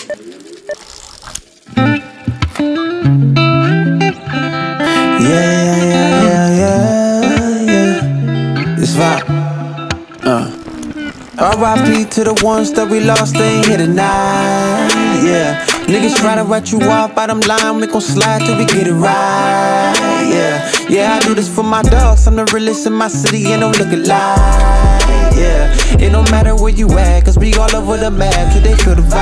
It's vibe. R.I.P. to the ones that we lost, they ain't here tonight. Yeah, niggas try to write you off, bottom line, we gon' slide till we get it right. Yeah, I do this for my dogs, I'm the realest in my city, and I'm looking like. Yeah, it don't matter where you at, cause we all over the map till they feel the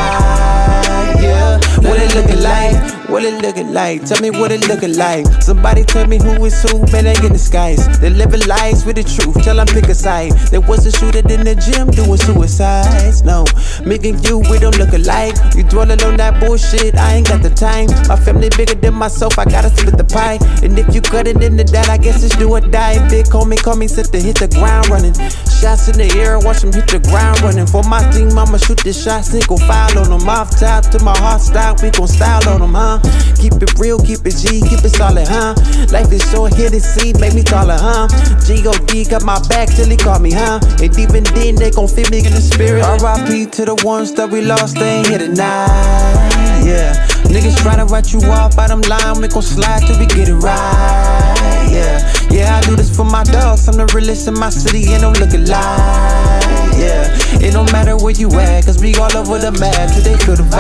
vibe. Yeah, what it looking like? What it looking like? Tell me what it looking like. Somebody tell me who is who, man, they in the skies. They living lives with the truth, tell them pick a side. There was a shooter in the gym doing suicides. No, making you, we don't look alike. You dwelling on that bullshit, I ain't got the time. My family bigger than myself, I gotta split the pie. And if you cut it into that, I guess it's do or die. Big call me, set to hit the ground running. Shots in the air, watch them hit the ground running. For my team, I'ma shoot the shot, single file on them. Off top to my heart style, we gon' style on them, huh? Keep it real, keep it G, keep it solid, huh? Life is short, hit it, see, make me taller, huh? G.O.D. got my back till he call me, huh? And even then, they gon' feel me in the spirit. R.I.P. to the ones that we lost, they ain't here tonight. Yeah, niggas try to write you off, bottom line, we gon' slide till we get it right. Yeah, I do this for my dogs, I'm the realest in my city, and I'm looking like. Yeah, it don't matter where you at, cause we all over the map till they feel the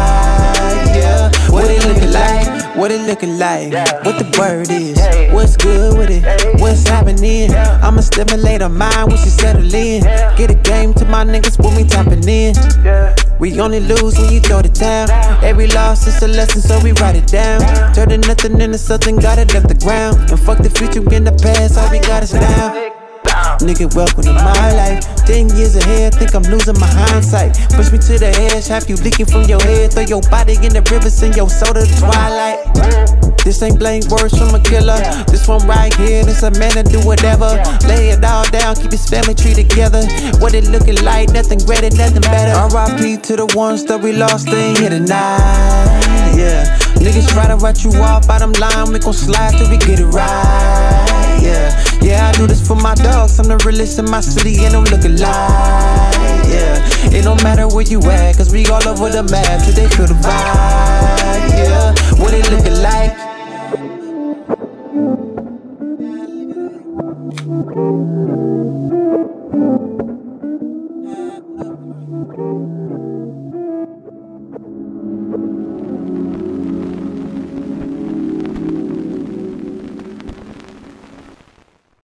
vibe. Yeah, what it looking like? What it looking like? What the word is? What's good with it? What's happening? I'ma stimulate her mind when she settle in. Get a game to my niggas when we tapping in. We only lose when you throw it down. Every loss is a lesson, so we write it down. Turning nothing into something, got it off the ground. And fuck the future in the past, all we got is now. Nigga, welcome to my life. 10 years ahead, think I'm losing my hindsight. Push me to the edge, have you leaking from your head. Throw your body in the rivers and your soul to the twilight. This ain't blank words from a killer. This one right here, this a man to do whatever. Lay it all down, keep his family tree together. What it looking like, nothing greater, nothing better. R.I.P. to the ones that we lost, they ain't here tonight. Yeah, niggas try to write you off, bottom line, we gon' slide till we get it right. Yeah, I do this for my dogs, I'm the realest in my city, and I'm looking like. Yeah, it don't matter where you at, cause we all over the map till they feel the vibe. Yeah, what it looking like?